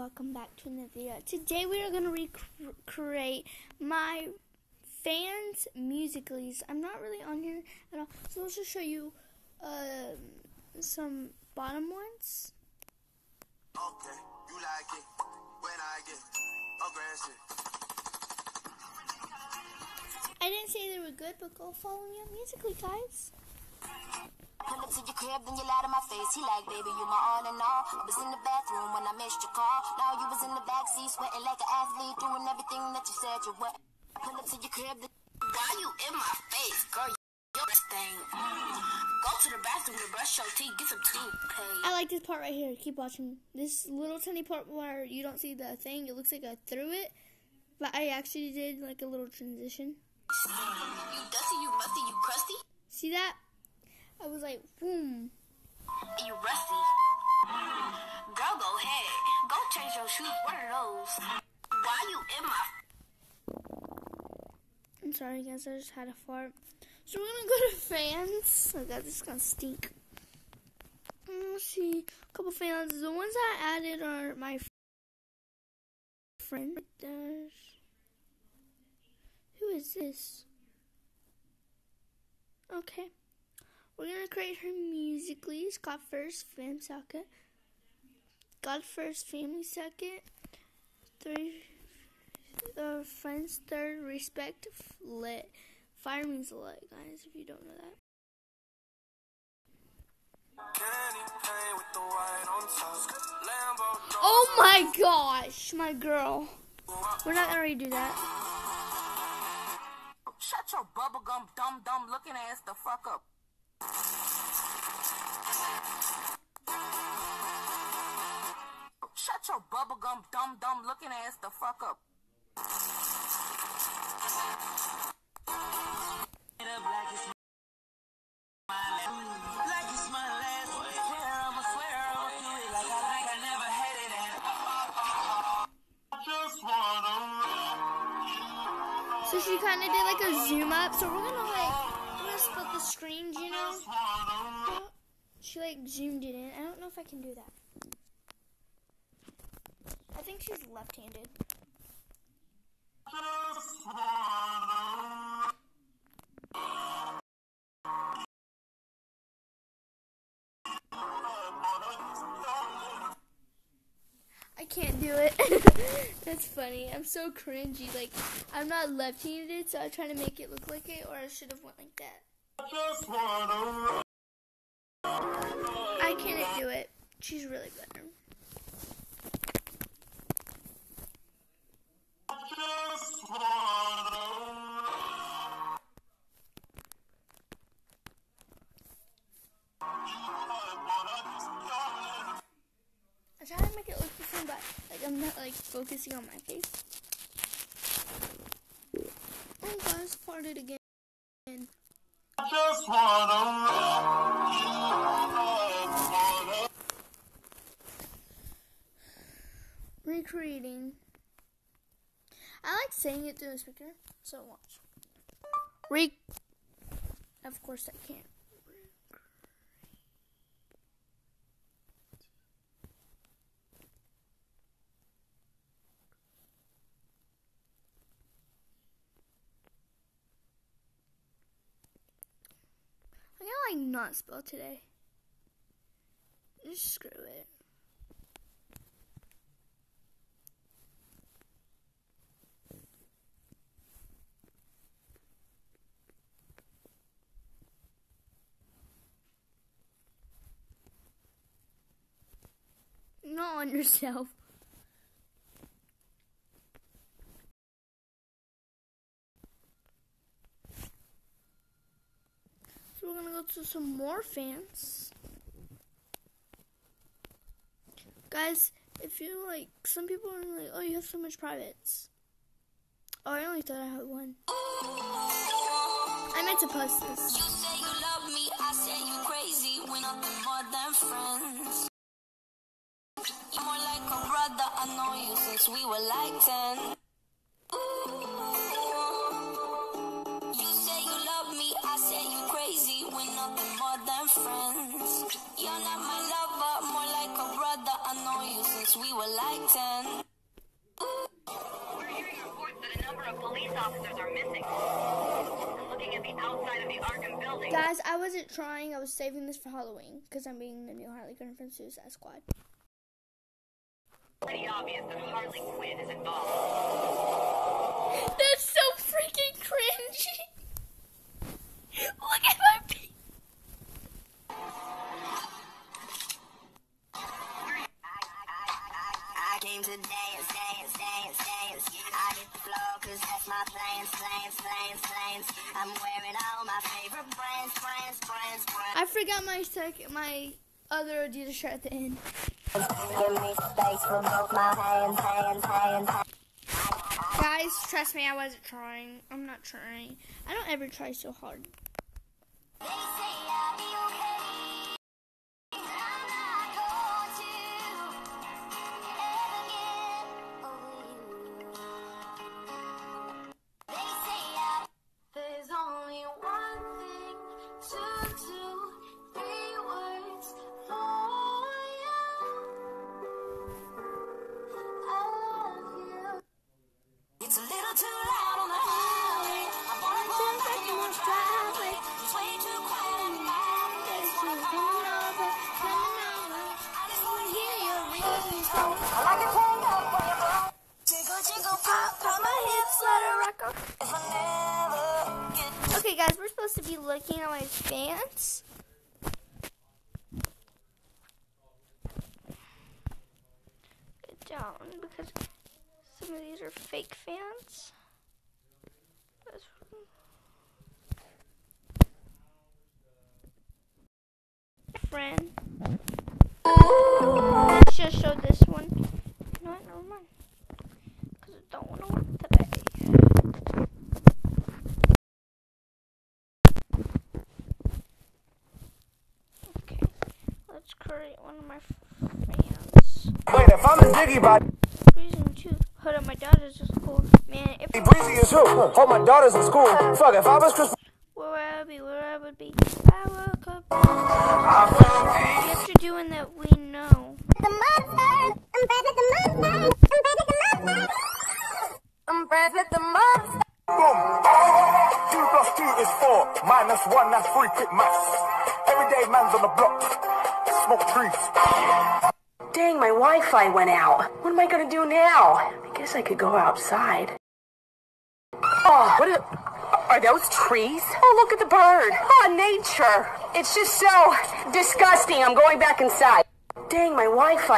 welcome back to another video. Today we are going to recreate my fans' Musical.lys. I'm not really on here at all, so I'll just show you some bottom ones. Okay, you like it when I get aggressive. I didn't say they were good, but go follow me on Musical.ly, guys. Pull up to your crib, then you lied in my face. He like, baby, you my all in all. I was in the bathroom when I missed your call. Now you was in the backseat, sweating like an athlete, doing everything that you said you would. Pull up to your crib, then why you in my face, girl? You're this thing. Go to the bathroom to brush your teeth, get some toothpaste. I like this part right here. Keep watching. This little tiny part where you don't see the thing. It looks like I threw it, but I actually did like a little transition. You dusty, you musty, you crusty. See that? I was like, boom. You rusty. Girl, go ahead. Go change your shoes. What are those? Why you in my... I'm sorry, guys. I just had a fart. So we're going to go to fans. Oh, God, this is going to stink. Let's see. A couple fans. The ones I added are my friend. Who is this? Okay. We're going to create her Musical.lys. God first, fam second. God first, family second. Friends third, respect lit. Fire means lit, guys, if you don't know that. Oh my gosh, my girl. We're not going to redo that. Shut your bubblegum dumb looking ass the fuck up. Shut your bubblegum dumb looking ass the fuck up. So she kind of did like a zoom up. So we're gonna split the screens, you know. She like zoomed it in. I don't know if I can do that. I think she's left-handed. I can't do it. That's funny. I'm so cringy. Like, I'm not left-handed, so I try to make it look like it, or I should have went like that. I can't do it. She's really better. I try to make it look different, but like I'm not like focusing on my face. Oh guys, farted again. Recreating. I like saying it through the speaker, so watch. Of course I can't. I'm gonna like not spell today. Just screw it. Not on yourself. So we're gonna go to some more fans. Guys, if you like, some people are like, oh, you have so much privates. Oh, I only thought I had one. I meant to post this. You say you love me, I say you crazy. We're nothing more than friends. You're more like a brother, I know you since we were like 10. You say you love me, I say you crazy. We're nothing more than friends. You're not my lover, more like a brother, I know known you since we were like 10. We're hearing reports that a number of police officers are missing. Looking at the outside of the Arkham building. Guys, I wasn't trying. I was saving this for Halloween because I'm being the new Harley Quinn from Suicide Squad. Pretty obvious that Harley Quinn is involved. That's so freaking cringy. Look at my feet. I came to dance, dance, dance, dance. I hit the floor cause that's my plans, plans, plans, plans. I'm wearing all my favorite brands. I forgot my other Adidas shirt at the end. Give me space for both my hands. Guys, trust me, I wasn't trying. I'm not trying. I don't ever try so hard. They say I'll be okay, but I'm not going to ever get over you. They say there's only one thing to do, 3 words for you. I love you. It's a little too loud on the highway. I wanna go back in my driveway. It's way too quiet in my place. Wanna come over. I just wanna hear your ringtone. I like to turn up when you blow. Jiggle, jiggle, pop, pop my hips, let it rock on. If I never get. Okay, guys, we're supposed to be looking at my fans. Get down because some of these are fake fans. Friend. Let's just show this one. You know what? Never mind. Because I don't want to work today. Okay. Let's create one of my fans. Wait, if I'm a diggy body, Reason to hold up my daughter's at school. Man, if breezy is who? Hold my daughters in school. Fuck, if I was Chris. where I would be. I woke up. You have to do one that we know. I'm friends with the monster. Boom. 2 + 2 is 4. -1, that's 3. Quick maths. Everyday man's on the block. Smoke trees. Dang, my Wi-Fi went out. What am I gonna do now? I guess I could go outside. Oh, are those trees? Oh, look at the bird. Oh, nature. It's just so disgusting. I'm going back inside. Dang, my Wi-Fi.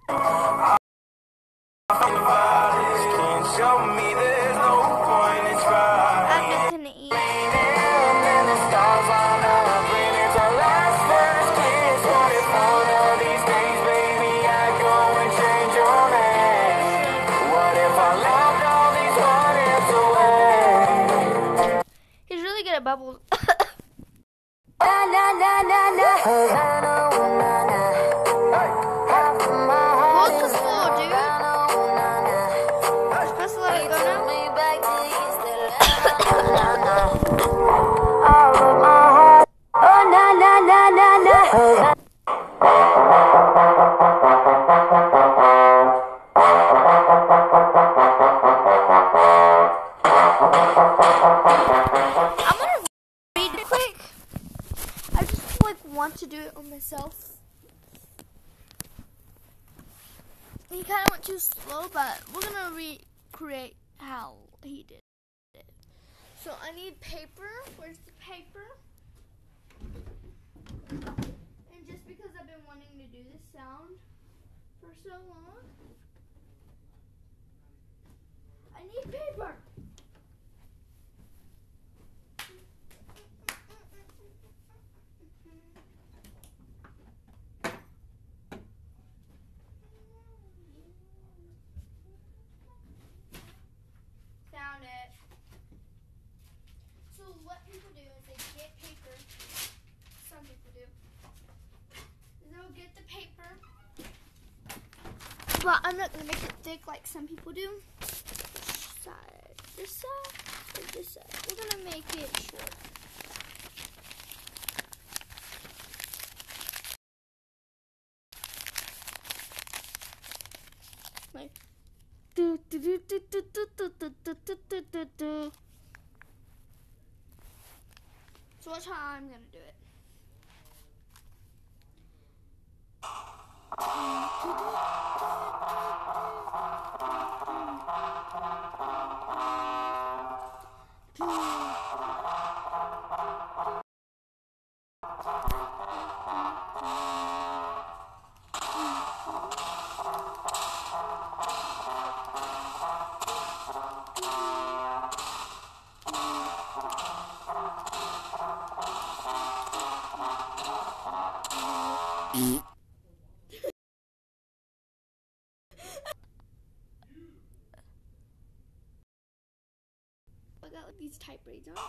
Can't show me there's no point in trying. I'm gonna eat. And the stars line up when it's our last first kiss. What if one of these days, baby, I go and change your name? What if I loved all these what ifs away? He's really good at bubbles. Na na na na na. What's the score, dude? We're supposed to let it go now? Oh na na na na na. I'm gonna read it quick. I just want to do it on myself. He kind of went too slow, but we're gonna recreate how he did it. So I need paper. Where's the paper? And just because I've been wanting to do this sound for so long, I need paper. Found it. So what people do is they get paper. Some people do. They'll get the paper. But I'm not gonna make it thick like some people do. This side, or this side. We're gonna make it short. Like, do do do do do do do do do do do do. So watch how I'm gonna do it. I got like these tight braids on.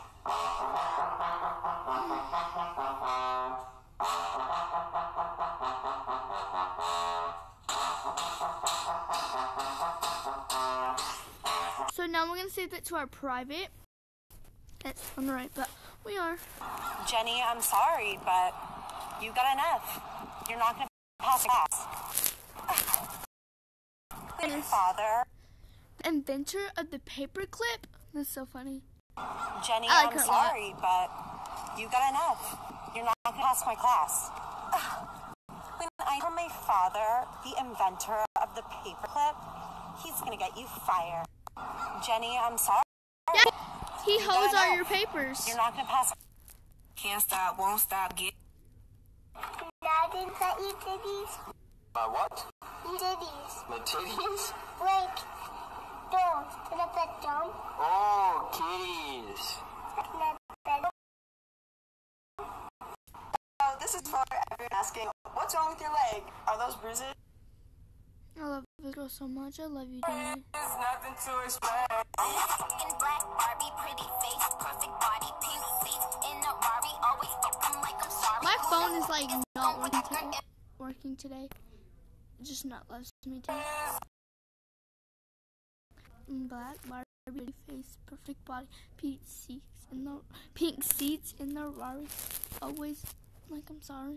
So now we're gonna save that to our private. That's on the right, but we are. Jenny, I'm sorry, but you got an F. You're not gonna pass the class. Your father. The inventor of the paperclip. That's so funny. Jenny, I like I'm her a lot. sorry, but you got an F. You're not gonna pass my class. When I tell my father, the inventor of the paperclip, he's gonna get you fired. Jenny, I'm sorry. Yeah, he got holds an all F. your papers. You're not gonna pass. Can't stop, won't stop, get. Dad, didn't let you titties? My what? Titties. My titties? Like, those. To the bedroom. Oh, kitties. So this is for everyone asking, what's wrong with your leg? Are those bruises? I love this girl so much. I love you, Danny. There's nothing to explain. In black, Barbie, pretty face, perfect body, pink seats in a Rari, always open like I'm sorry. My phone is like not working today. It just not loves me today. In black, Barbie, pretty face, perfect body, pink seats in the Rari, always like I'm sorry.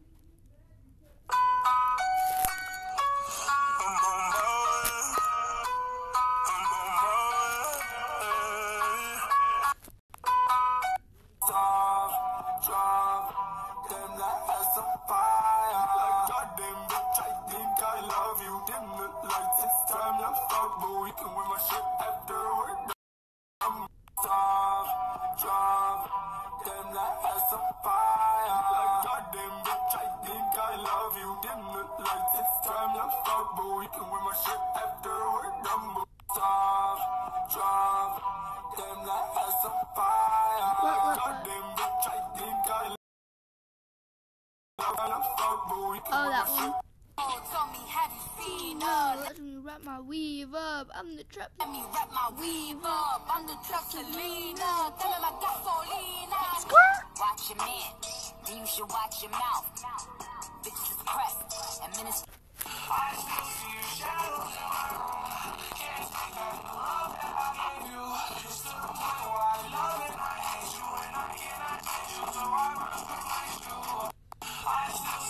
Oh, that one. Tell me, have you seen Let me wrap my weave up. I'm the trap. Let me wrap my weave up. I'm the trap Selena. Tell him I gasolina. Watch your man, then you should watch your mouth. Bitches is pressed and minister. I still see your shadows in my room. Can't take back the love that I gave you. It's to the point where I love it. I hate you and I cannot change you, so I must replace you. I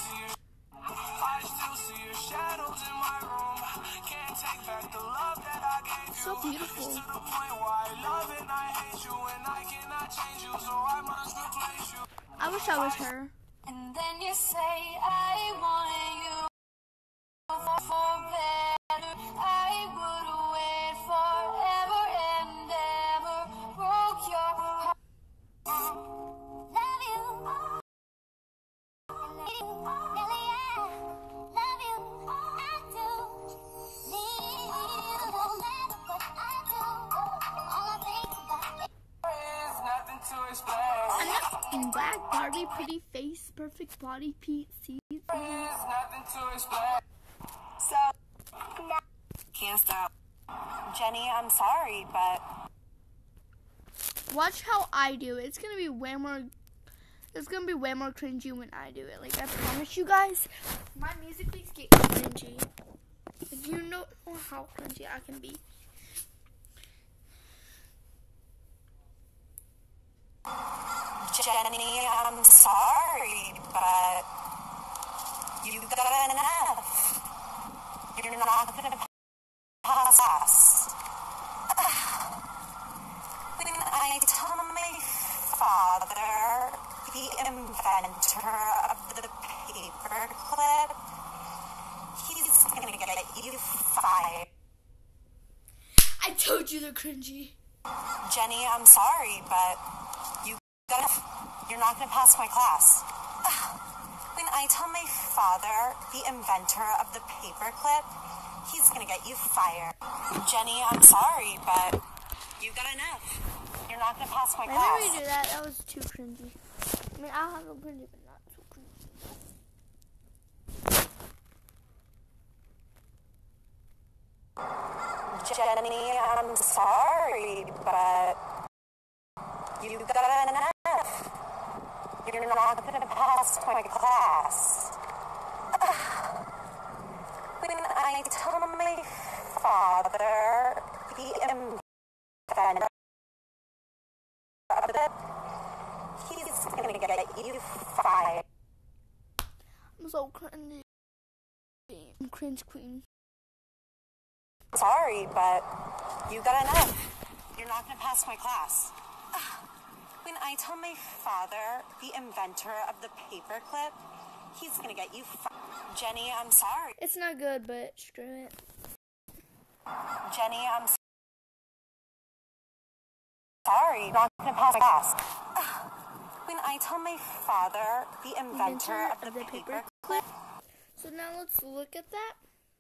still see your shadows in my room. Can't take back the love that I gave you. So beautiful. It's to the point where I love it and I hate you and I cannot change you, so I must replace you. I wish I was her. And then you say I want you for better. I would wait forever and ever. Broke your heart. Love you. Really, I love you. I do. Need you. No matter what I do. All I think about it. There's nothing to explain. I'm not in black, Barbie, pretty face, perfect body, pink seats. There's nothing to explain. So, Can't stop. Jenny, I'm sorry, but Watch how I do it. It's gonna be way more cringy when I do it. Like, I promise you guys, my music leaks get cringy. If you know how cringy I can be. Jenny, I'm sorry, but you got an F. You're not gonna you fired. I told you they're cringy. Jenny, I'm sorry, but you're not gonna pass my class. When I tell my father, the inventor of the paperclip, he's gonna get you fired. Jenny, I'm sorry, but you've got enough. You're not gonna pass my Why class. did we do that? That was too cringy. I mean, I'll have them cringy, but not too cringy. Jenny, I'm sorry, but you've got enough. You're not gonna pass my class. When I tell my father, the inventor of it, he's gonna get you fired. I'm so cringy. I'm cringe queen. Sorry, but you got enough. You're not gonna pass my class. When I tell my father, the inventor of the paperclip, he's gonna get you fired. Jenny, I'm sorry. It's not good, but screw it. Jenny, I'm sorry. You're not gonna pass my class. When I tell my father, the inventor of the paperclip. So now let's look at that.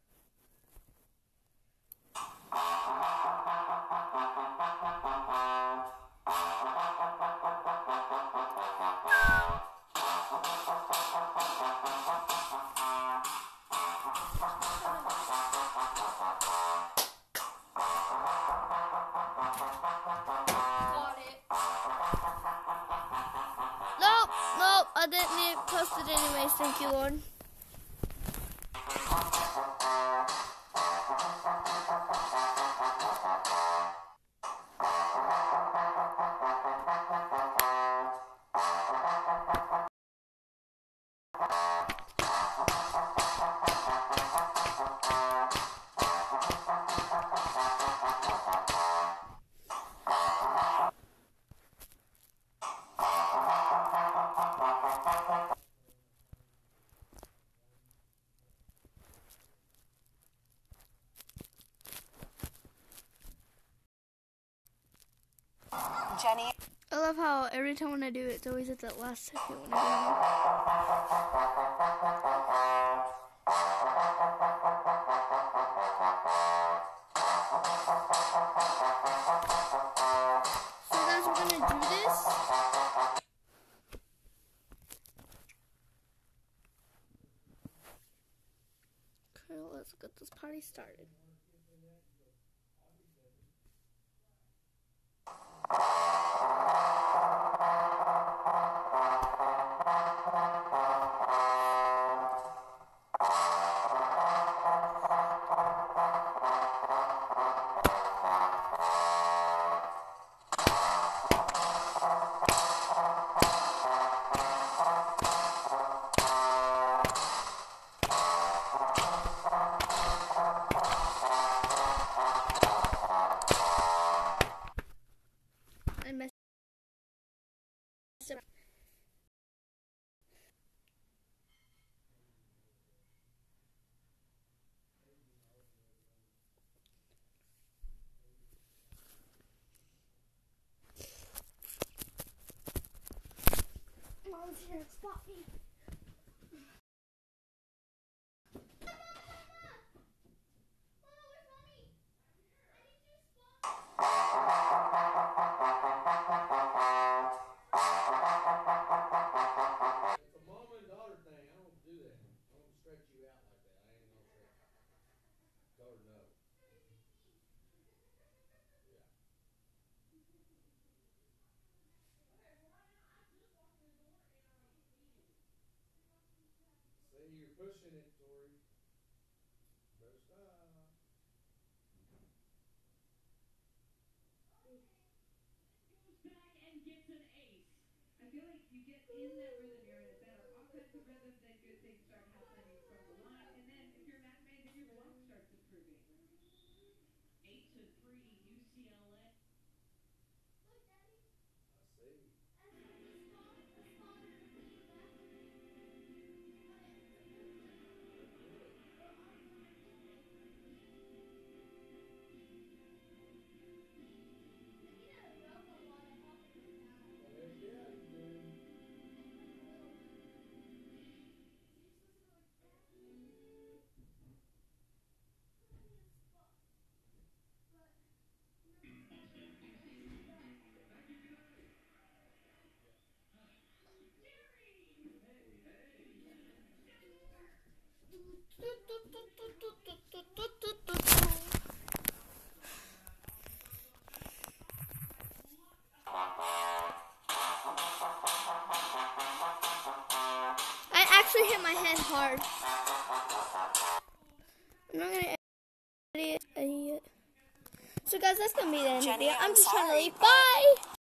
Nope, I didn't post it anyways, thank you, Lord. Jenny. I love how every time when I do it, it's always at that last second when I do it. So guys, we're gonna do this. Okay, let's get this party started. I messed up. Mom's here to spot me. It's a mom and daughter thing. I don't do that. I don't stretch you out like that. I ain't no stretch. Daughter, no. Yeah. See, you're pushing it, Tori. Better stop. Back and gets an ace. I feel like you get in that rhythm, you're in a better offensive rhythm, then good things start happening from the line, and then if you're Matt May, then your block starts improving. 8-3 UCLA. I see. Good. hard. I'm not gonna edit it. So guys, that's gonna be the end of the video. I'm just trying to leave. Bye!